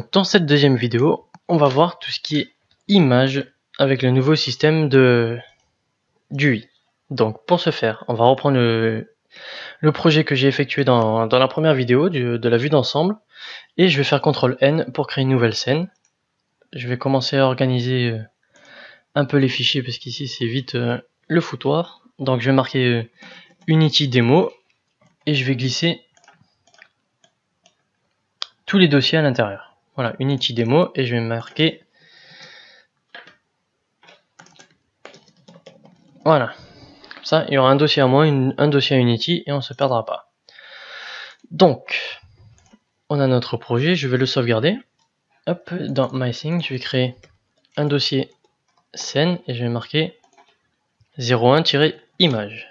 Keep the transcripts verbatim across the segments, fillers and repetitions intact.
Donc dans cette deuxième vidéo, on va voir tout ce qui est image avec le nouveau système de du U I. Donc pour ce faire, on va reprendre le, le projet que j'ai effectué dans, dans la première vidéo du, de la vue d'ensemble, et je vais faire contrôle N pour créer une nouvelle scène. Je vais commencer à organiser un peu les fichiers parce qu'ici c'est vite euh, le foutoir. Donc je vais marquer euh, Unity Demo et je vais glisser tous les dossiers à l'intérieur. Voilà, Unity Demo, et je vais marquer, voilà, comme ça il y aura un dossier à moi, une, un dossier à Unity, et on se perdra pas. Donc on a notre projet, je vais le sauvegarder. Hop, dans MyThing, je vais créer un dossier scène et je vais marquer zéro un-image.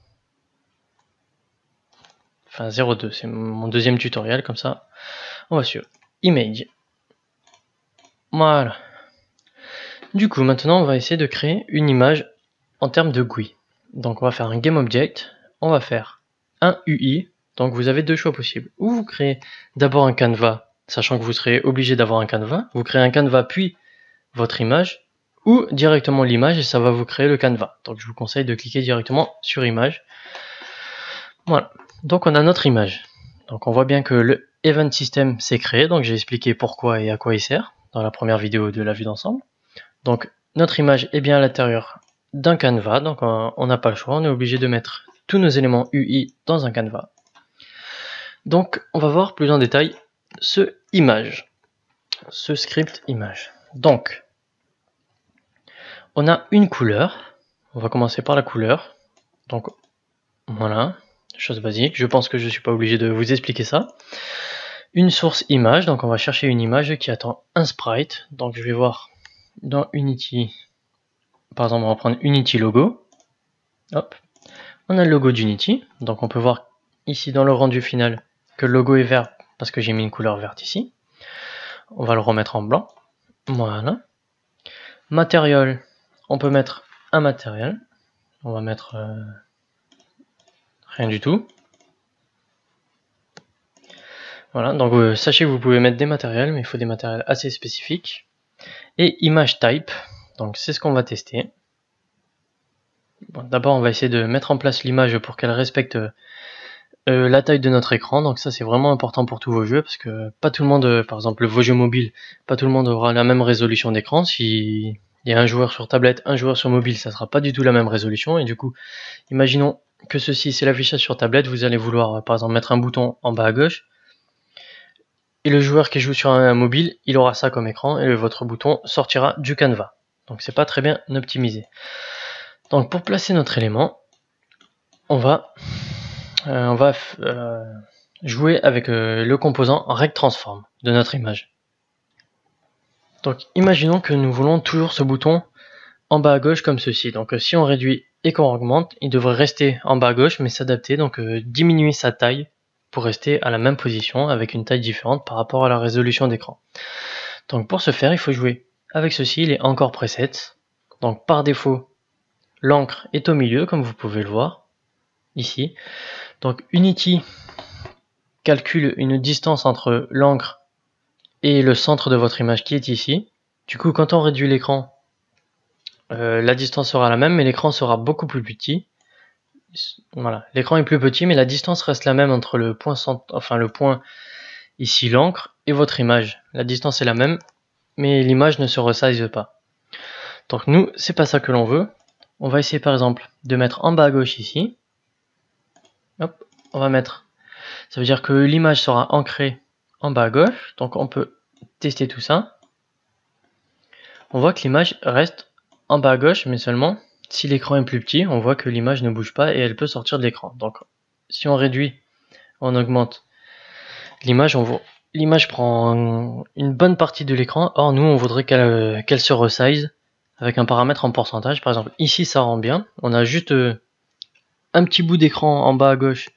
Enfin zéro deux, c'est mon deuxième tutoriel, comme ça on va sur image. Voilà. Du coup maintenant on va essayer de créer une image en termes de G U I. Donc on va faire un GameObject, on va faire un U I. Donc vous avez deux choix possibles. Ou vous créez d'abord un canevas, sachant que vous serez obligé d'avoir un canevas. Vous créez un canevas puis votre image, ou directement l'image et ça va vous créer le canevas. Donc je vous conseille de cliquer directement sur image. Voilà. Donc on a notre image. Donc on voit bien que le event system s'est créé. Donc j'ai expliqué pourquoi et à quoi il sert dans la première vidéo de la vue d'ensemble. Donc notre image est bien à l'intérieur d'un canevas. Donc on n'a pas le choix. On est obligé de mettre tous nos éléments U I dans un canevas. Donc on va voir plus en détail ce image, ce script image. Donc on a une couleur. On va commencer par la couleur. Donc voilà, chose basique. Je pense que je ne suis pas obligé de vous expliquer ça. Une source image. Donc on va chercher une image qui attend un sprite. Donc je vais voir dans Unity. Par exemple, on va prendre Unity Logo. Hop. On a le logo d'Unity. Donc on peut voir ici dans le rendu final que le logo est vert parce que j'ai mis une couleur verte ici. On va le remettre en blanc. Voilà. Matériel. On peut mettre un matériel. On va mettre euh, rien du tout. Voilà. Donc euh, sachez que vous pouvez mettre des matériels, mais il faut des matériels assez spécifiques. Et image type. Donc c'est ce qu'on va tester. Bon, d'abord on va essayer de mettre en place l'image pour qu'elle respecte euh, la taille de notre écran. Donc ça c'est vraiment important pour tous vos jeux, parce que pas tout le monde, euh, par exemple vos jeux mobiles, pas tout le monde aura la même résolution d'écran. Si il y a un joueur sur tablette, un joueur sur mobile, ça sera pas du tout la même résolution. Et du coup, imaginons que ceci c'est l'affichage sur tablette, vous allez vouloir par exemple mettre un bouton en bas à gauche, et le joueur qui joue sur un mobile, il aura ça comme écran, et votre bouton sortira du canevas. Donc c'est pas très bien optimisé. Donc pour placer notre élément, on va, euh, on va euh, jouer avec euh, le composant RecTransform de notre image. Donc imaginons que nous voulons toujours ce bouton en bas à gauche comme ceci. Donc euh, si on réduit et qu'on augmente, il devrait rester en bas à gauche mais s'adapter, donc euh, diminuer sa taille pour rester à la même position avec une taille différente par rapport à la résolution d'écran. Donc pour ce faire, il faut jouer avec ceci, les Anchor Presets. Donc par défaut, l'encre est au milieu comme vous pouvez le voir ici. Donc Unity calcule une distance entre l'encre et le centre de votre image qui est ici. Du coup, quand on réduit l'écran, euh, la distance sera la même, mais l'écran sera beaucoup plus petit. Voilà, l'écran est plus petit, mais la distance reste la même entre le point centre, enfin le point ici l'encre et votre image. La distance est la même, mais l'image ne se resize pas. Donc nous, c'est pas ça que l'on veut. On va essayer par exemple de mettre en bas à gauche ici. Hop, on va mettre. Ça veut dire que l'image sera ancrée en bas à gauche. Donc on peut tester tout ça. On voit que l'image reste en bas à gauche, mais seulement si l'écran est plus petit, on voit que l'image ne bouge pas et elle peut sortir de l'écran. Donc si on réduit, on augmente l'image, on voit l'image prend une bonne partie de l'écran. Or nous, on voudrait qu'elle qu'elle se resize avec un paramètre en pourcentage. Par exemple, ici ça rend bien. On a juste euh, un petit bout d'écran en bas à gauche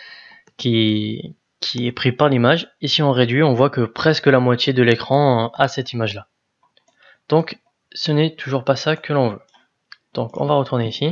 qui, qui est pris par l'image. Et si on réduit, on voit que presque la moitié de l'écran a cette image-là. Donc, ce n'est toujours pas ça que l'on veut. Donc, on va retourner ici.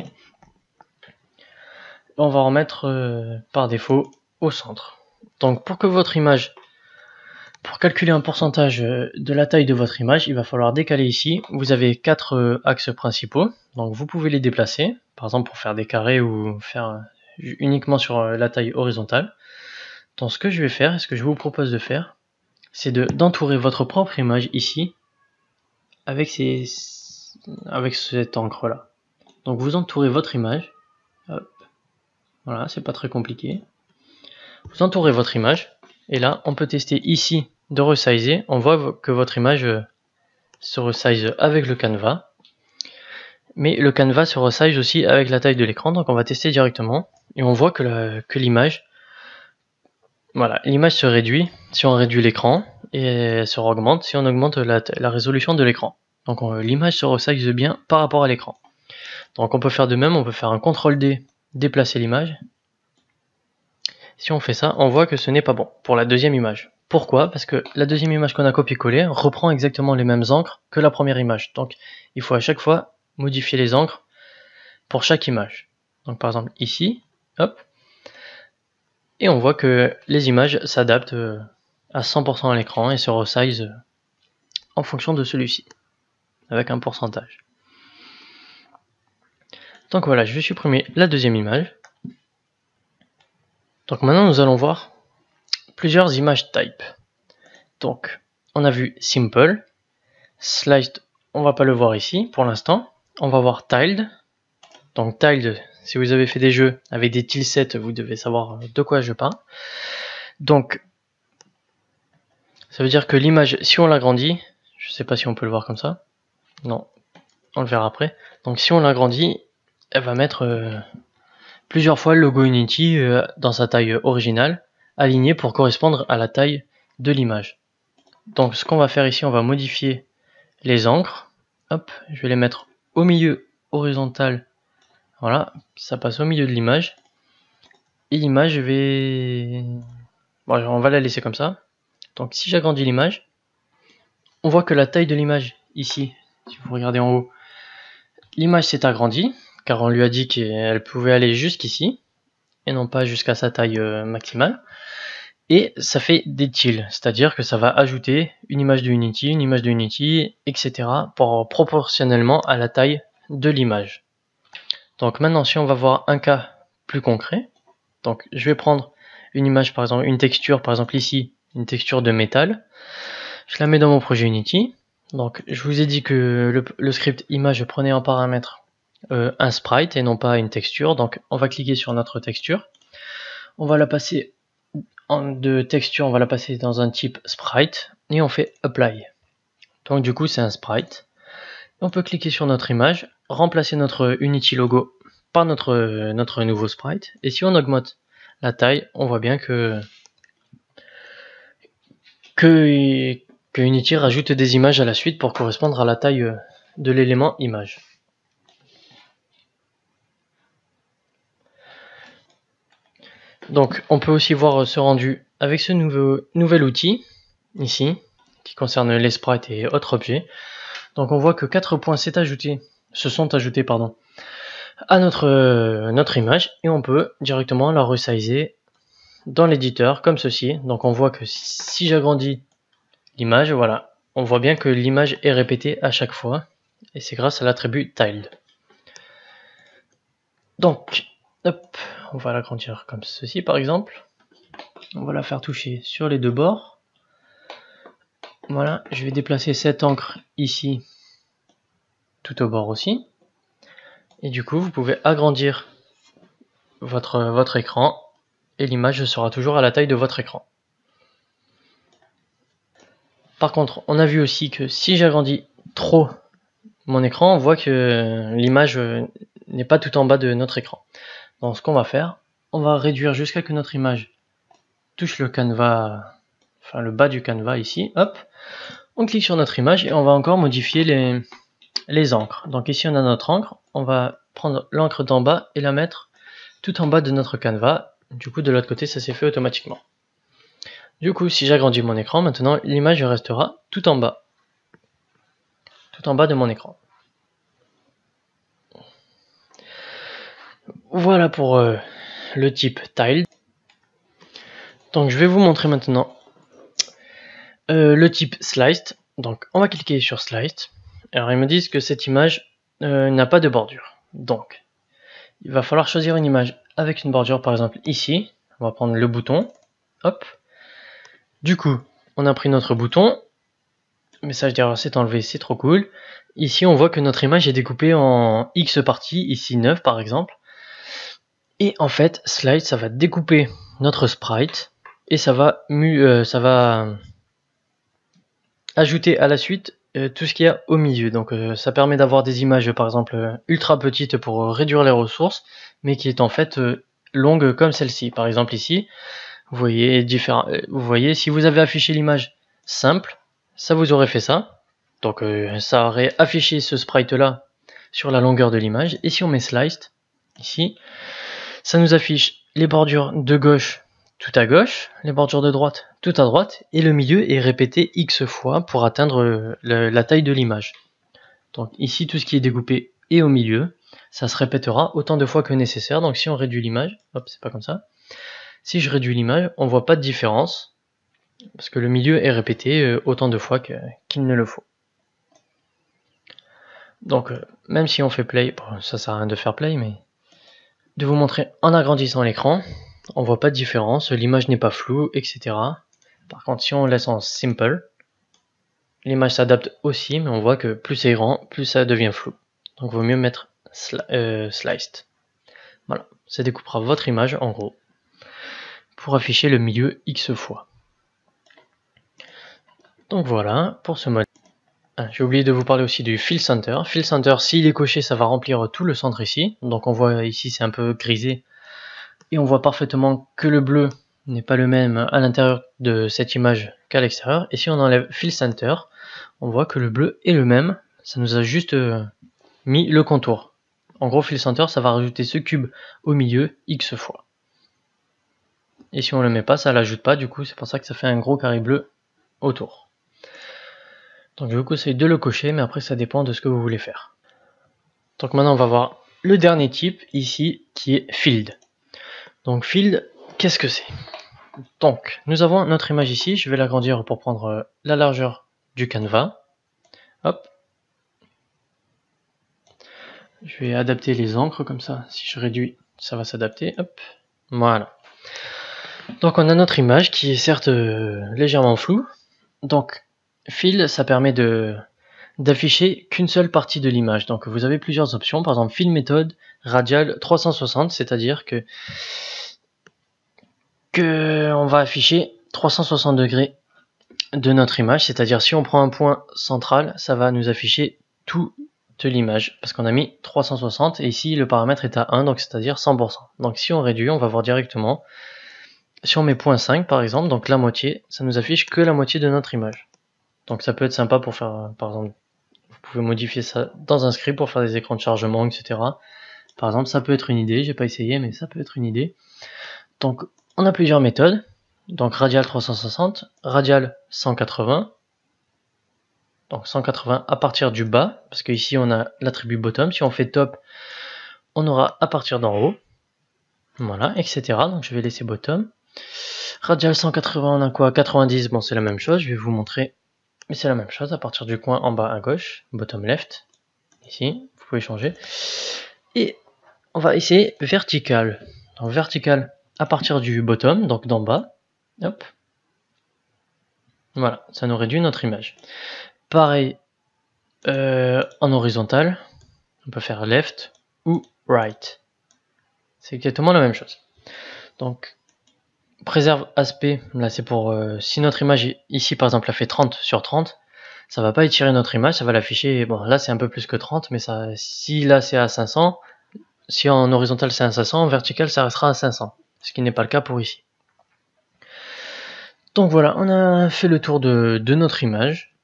On va remettre euh, par défaut au centre. Donc, pour que votre image Pour calculer un pourcentage de la taille de votre image, il va falloir décaler ici. Vous avez quatre axes principaux, donc vous pouvez les déplacer, par exemple pour faire des carrés ou faire uniquement sur la taille horizontale. Donc ce que je vais faire, et ce que je vous propose de faire, c'est d'entourer votre propre image ici avec, ces, avec cette encre là. Donc vous entourez votre image, hop, voilà, c'est pas très compliqué. Vous entourez votre image, et là on peut tester ici de resizer. On voit que votre image se resize avec le canevas, mais le canevas se resize aussi avec la taille de l'écran, donc on va tester directement, et on voit que l'image, voilà, l'image se réduit si on réduit l'écran, et elle se augmente si on augmente la, la résolution de l'écran. Donc l'image se resize bien par rapport à l'écran. Donc on peut faire de même, on peut faire un contrôle D, déplacer l'image. Si on fait ça, on voit que ce n'est pas bon pour la deuxième image. Pourquoi? Parce que la deuxième image qu'on a copié-collé reprend exactement les mêmes encres que la première image. Donc il faut à chaque fois modifier les encres pour chaque image. Donc par exemple ici, hop, et on voit que les images s'adaptent à cent pour cent à l'écran et se resize en fonction de celui-ci, avec un pourcentage. Donc voilà, je vais supprimer la deuxième image. Donc maintenant nous allons voir plusieurs images type. Donc on a vu simple, sliced, on va pas le voir ici pour l'instant. On va voir tiled. Donc tiled, si vous avez fait des jeux avec des tilsets, vous devez savoir de quoi je parle. Donc ça veut dire que l'image, si on l'agrandit, je sais pas si on peut le voir comme ça, non, on le verra après. Donc si on l'agrandit, elle va mettre euh, plusieurs fois le logo Unity euh, dans sa taille originale, aligné pour correspondre à la taille de l'image. Donc ce qu'on va faire ici, on va modifier les encres. Hop, je vais les mettre au milieu horizontal. Voilà, ça passe au milieu de l'image. Et l'image, je vais... Bon, on va la laisser comme ça. Donc si j'agrandis l'image, on voit que la taille de l'image ici, si vous regardez en haut, l'image s'est agrandie, car on lui a dit qu'elle pouvait aller jusqu'ici, et non pas jusqu'à sa taille euh, maximale. Et ça fait des tiles, c'est-à-dire que ça va ajouter une image de Unity, une image de Unity, et cetera pour proportionnellement à la taille de l'image. Donc maintenant, si on va voir un cas plus concret, donc je vais prendre une image, par exemple, une texture, par exemple ici, une texture de métal. Je la mets dans mon projet Unity. Donc je vous ai dit que le, le script image prenait en paramètre euh, un sprite et non pas une texture. Donc on va cliquer sur notre texture. On va la passer en, de texture, on va la passer dans un type sprite et on fait apply. Donc du coup c'est un sprite. On peut cliquer sur notre image, remplacer notre Unity logo par notre, notre nouveau sprite. Et si on augmente la taille, on voit bien que, que, que Unity rajoute des images à la suite pour correspondre à la taille de l'élément image. Donc on peut aussi voir ce rendu avec ce nouveau, nouvel outil ici qui concerne les sprites et autres objets. Donc on voit que quatre points s'est ajouté, se sont ajoutés pardon, à notre, euh, notre image et on peut directement la resizer dans l'éditeur comme ceci. Donc on voit que si j'agrandis l'image, voilà, on voit bien que l'image est répétée à chaque fois et c'est grâce à l'attribut tiled. Donc hop, on va l'agrandir comme ceci par exemple. On va la faire toucher sur les deux bords. Voilà, je vais déplacer cette encre ici, tout au bord aussi. Et du coup, vous pouvez agrandir votre, votre écran et l'image sera toujours à la taille de votre écran. Par contre, on a vu aussi que si j'agrandis trop mon écran, on voit que l'image n'est pas tout en bas de notre écran. Donc ce qu'on va faire, on va réduire jusqu'à que notre image touche le canevas, enfin le bas du canevas ici, hop. On clique sur notre image et on va encore modifier les, les encres. Donc ici on a notre encre, on va prendre l'encre d'en bas et la mettre tout en bas de notre canevas. Du coup de l'autre côté ça s'est fait automatiquement. Du coup si j'agrandis mon écran, maintenant l'image restera tout en bas. Tout en bas de mon écran. Voilà pour euh, le type tiled. Donc je vais vous montrer maintenant euh, le type sliced. Donc on va cliquer sur sliced. Alors ils me disent que cette image euh, n'a pas de bordure. Donc il va falloir choisir une image avec une bordure, par exemple ici. On va prendre le bouton. Hop. Du coup, on a pris notre bouton. Message d'erreur s'est enlevé, c'est trop cool. Ici on voit que notre image est découpée en X parties, ici neuf par exemple. Et en fait, slide, ça va découper notre sprite et ça va, mu euh, ça va ajouter à la suite euh, tout ce qu'il y a au milieu. Donc euh, ça permet d'avoir des images par exemple ultra petites pour euh, réduire les ressources, mais qui est en fait euh, longue comme celle-ci. Par exemple ici, vous voyez, différents, euh, vous voyez, si vous avez affiché l'image simple, ça vous aurait fait ça. Donc euh, ça aurait affiché ce sprite là sur la longueur de l'image. Et si on met sliced ici, ça nous affiche les bordures de gauche tout à gauche, les bordures de droite tout à droite, et le milieu est répété X fois pour atteindre le, la taille de l'image. Donc ici, tout ce qui est découpé est au milieu, ça se répétera autant de fois que nécessaire. Donc si on réduit l'image, hop, c'est pas comme ça. Si je réduis l'image, on voit pas de différence, parce que le milieu est répété autant de fois que, qu'il ne le faut. Donc même si on fait play, bon, ça sert à rien de faire play, mais de vous montrer en agrandissant l'écran, on voit pas de différence, l'image n'est pas floue, et cetera. Par contre, si on laisse en simple, l'image s'adapte aussi, mais on voit que plus c'est grand, plus ça devient flou. Donc il vaut mieux mettre sli euh, sliced. Voilà, ça découpera votre image en gros, pour afficher le milieu X fois. Donc voilà, pour ce mode. Ah, j'ai oublié de vous parler aussi du fill center. Fill center, s'il est coché, ça va remplir tout le centre ici. Donc on voit ici, c'est un peu grisé. Et on voit parfaitement que le bleu n'est pas le même à l'intérieur de cette image qu'à l'extérieur. Et si on enlève fill center, on voit que le bleu est le même. Ça nous a juste euh, mis le contour. En gros, fill center, ça va rajouter ce cube au milieu X fois. Et si on le met pas, ça l'ajoute pas. Du coup, c'est pour ça que ça fait un gros carré bleu autour. Donc je vous conseille de le cocher, mais après ça dépend de ce que vous voulez faire. Donc maintenant on va voir le dernier type ici qui est Filled. Donc Filled, qu'est-ce que c'est? Donc nous avons notre image ici, je vais l'agrandir pour prendre la largeur du canevas. Hop. Je vais adapter les encres comme ça, si je réduis ça va s'adapter. Hop. Voilà. Donc on a notre image qui est certes euh, légèrement floue. Donc Fill, ça permet de d'afficher qu'une seule partie de l'image. Donc vous avez plusieurs options, par exemple Fill méthode radial trois cent soixante, c'est-à-dire que, que on va afficher trois cent soixante degrés de notre image, c'est-à-dire si on prend un point central, ça va nous afficher toute l'image, parce qu'on a mis trois cent soixante, et ici le paramètre est à un, donc c'est-à-dire cent pour cent. Donc si on réduit, on va voir directement, si on met zéro point cinq par exemple, donc la moitié, ça nous affiche que la moitié de notre image. Donc ça peut être sympa pour faire, par exemple, vous pouvez modifier ça dans un script pour faire des écrans de chargement, et cetera. Par exemple, ça peut être une idée, j'ai pas essayé, mais ça peut être une idée. Donc on a plusieurs méthodes. Donc radial trois cent soixante, radial cent quatre-vingts. Donc cent quatre-vingts à partir du bas, parce que ici on a l'attribut bottom. Si on fait top, on aura à partir d'en haut. Voilà, et cetera. Donc je vais laisser bottom. Radial cent quatre-vingts, on a quoi? quatre-vingt-dix, bon c'est la même chose, je vais vous montrer. Mais c'est la même chose à partir du coin en bas à gauche, bottom left, ici, vous pouvez changer. Et on va essayer vertical. Donc vertical à partir du bottom, donc d'en bas. Hop. Voilà, ça nous réduit notre image. Pareil euh, en horizontal, on peut faire left ou right. C'est exactement la même chose. Donc préserve aspect, là c'est pour euh, si notre image est, ici par exemple a fait trente sur trente, ça va pas étirer notre image, ça va l'afficher, bon là c'est un peu plus que trente, mais ça, si là c'est à cinq cents, si en horizontal c'est à cinq cents, en vertical ça restera à cinq cents, ce qui n'est pas le cas pour ici. Donc voilà, on a fait le tour de, de notre image.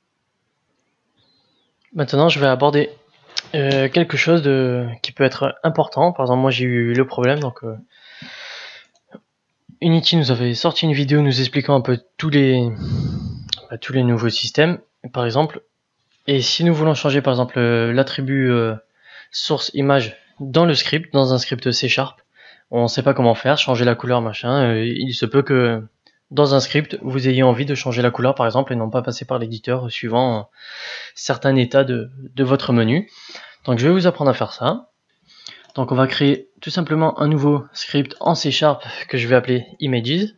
Maintenant je vais aborder euh, quelque chose de, qui peut être important. Par exemple moi j'ai eu le problème, donc euh, Unity nous avait sorti une vidéo nous expliquant un peu tous les, bah, tous les nouveaux systèmes, par exemple. Et si nous voulons changer par exemple l'attribut euh, source image dans le script, dans un script C Sharp, on ne sait pas comment faire, changer la couleur, machin. Euh, il se peut que dans un script, vous ayez envie de changer la couleur par exemple et non pas passer par l'éditeur suivant certains états de, de votre menu. Donc je vais vous apprendre à faire ça. Donc on va créer tout simplement un nouveau script en C Sharp que je vais appeler Images.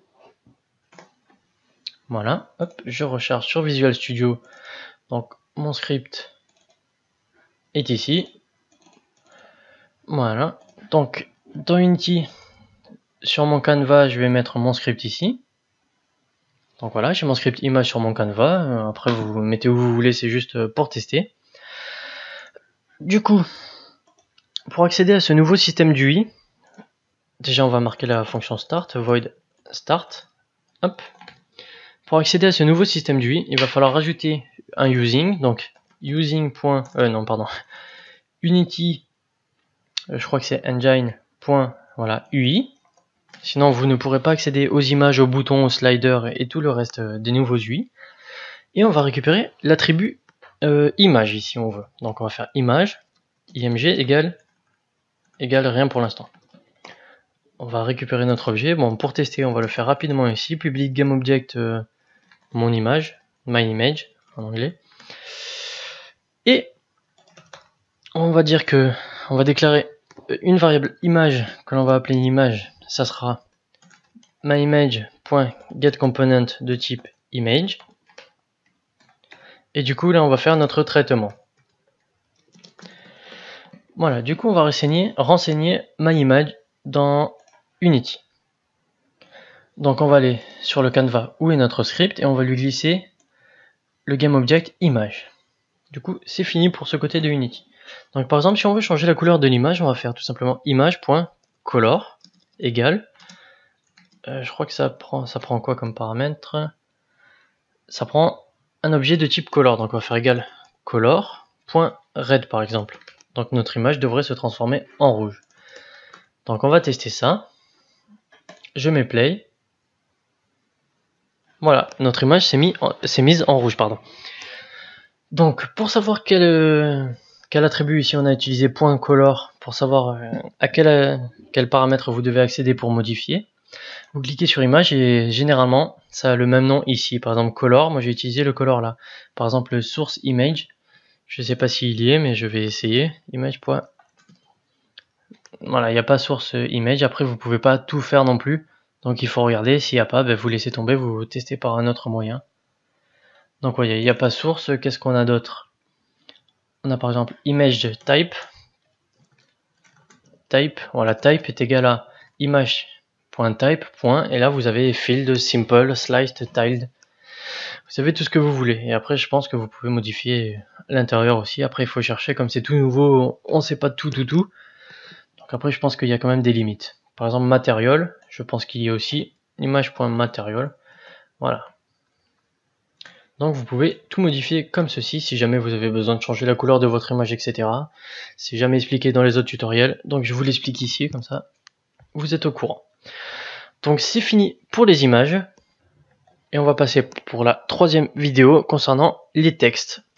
Voilà, hop, je recharge sur Visual Studio. Donc mon script est ici. Voilà, donc dans Unity, sur mon canevas, je vais mettre mon script ici. Donc voilà, j'ai mon script image sur mon canevas. Après vous mettez où vous voulez, c'est juste pour tester. Du coup, pour accéder à ce nouveau système d'U I, déjà on va marquer la fonction start, void start. Hop. Pour accéder à ce nouveau système d'U I, il va falloir rajouter un using, donc using. Euh, non, pardon. Unity, je crois que c'est engine. Voilà, U I. Sinon vous ne pourrez pas accéder aux images, aux boutons, aux sliders et tout le reste des nouveaux U I. Et on va récupérer l'attribut euh, image ici on veut. Donc on va faire image, img égale égale rien pour l'instant. On va récupérer notre objet. Bon, pour tester, on va le faire rapidement ici. Public GameObject, euh, mon image, my image en anglais. Et on va dire que on va déclarer une variable image que l'on va appeler image. Ça sera myImage.getComponent de type image. Et du coup, là, on va faire notre traitement. Voilà, du coup, on va renseigner, renseigner myImage dans Unity. Donc on va aller sur le canevas où est notre script et on va lui glisser le GameObject image. Du coup c'est fini pour ce côté de Unity. Donc par exemple si on veut changer la couleur de l'image, on va faire tout simplement image.color égale, euh, je crois que ça prend, ça prend quoi comme paramètre? Ça prend un objet de type color, donc on va faire égal color.red par exemple. Donc notre image devrait se transformer en rouge. Donc on va tester ça. Je mets play. Voilà, notre image s'est mis mise en rouge. Pardon. Donc pour savoir quel, euh, quel attribut ici on a utilisé .color, pour savoir euh, à quel, euh, quel paramètre vous devez accéder pour modifier, vous cliquez sur image et généralement ça a le même nom ici. Par exemple color, moi j'ai utilisé le color là. Par exemple source image, je ne sais pas s'il y est mais je vais essayer. Image. Voilà, il n'y a pas source image. Après vous pouvez pas tout faire non plus. Donc il faut regarder, s'il n'y a pas, ben, vous laissez tomber, vous testez par un autre moyen. Donc voyez, il n'y a pas source, qu'est-ce qu'on a d'autre? On a par exemple image type. Type, voilà, type est égal à image.type, et là vous avez field, simple, sliced, tiled. Vous savez tout ce que vous voulez. Et après je pense que vous pouvez modifier l'intérieur aussi. Après il faut chercher, comme c'est tout nouveau, on ne sait pas tout tout tout. Donc après je pense qu'il y a quand même des limites. Par exemple material, je pense qu'il y a aussi image.material. Voilà. Donc vous pouvez tout modifier comme ceci si jamais vous avez besoin de changer la couleur de votre image, et cetera. C'est jamais expliqué dans les autres tutoriels, donc je vous l'explique ici, comme ça vous êtes au courant. Donc c'est fini pour les images, et on va passer pour la troisième vidéo concernant les textes.